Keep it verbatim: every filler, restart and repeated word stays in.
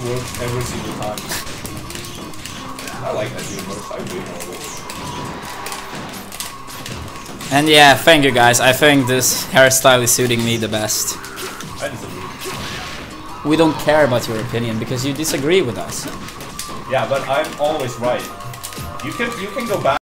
work every single time. I like that humor. I do know it. And yeah, thank you guys. I think this hairstyle is suiting me the best. I disagree. We don't care about your opinion because you disagree with us. Yeah, but I'm always right. You can you can go back.